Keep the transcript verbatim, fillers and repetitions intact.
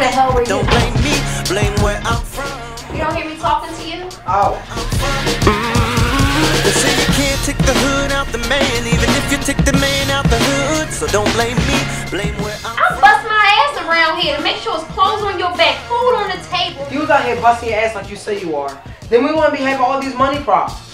hell were you? Don't blame me, blame where I'm from. You don't hear me talking to you? Oh. They say you can't take the hood out the man, even if you take the man out the hood. So don't blame me, blame where I'm I bust my ass around here to make sure it's clothes on your back, food on the table. You was out here busting your ass like you say you are. Then we wouldn't be having all these money problems.